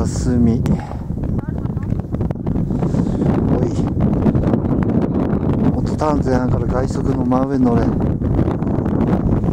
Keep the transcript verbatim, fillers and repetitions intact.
霞。おい、もっとターン前半から外側の真上に乗れ。